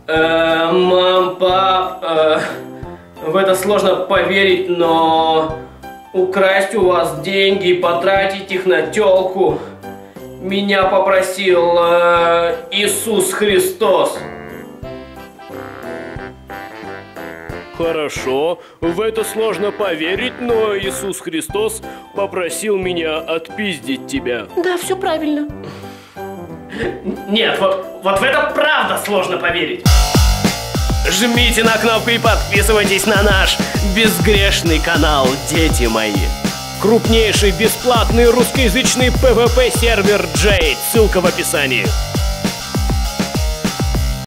Мам, пап, в это сложно поверить, но украсть у вас деньги и потратить их на тёлку меня попросил Иисус Христос. Хорошо, в это сложно поверить, но Иисус Христос попросил меня отпиздить тебя. Да, все правильно. Нет, вот в это правда сложно поверить. Жмите на кнопку и подписывайтесь на наш безгрешный канал, дети мои. Крупнейший бесплатный русскоязычный PvP сервер Jade. Ссылка в описании.